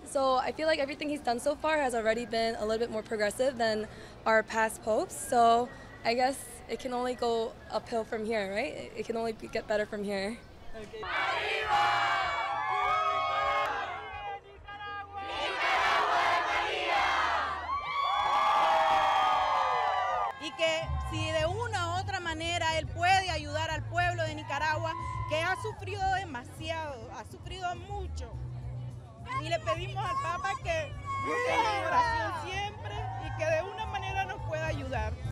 So I feel like everything he's done so far has already been a little bit more progressive than our past popes. So I guess it can only go uphill from here, right? It can only get better from here. Okay. Y que si de una u otra manera él puede ayudar al pueblo de Nicaragua, que ha sufrido demasiado, ha sufrido mucho. Y le pedimos al Papa que nos tenga en oración siempre y que de una manera nos pueda ayudar.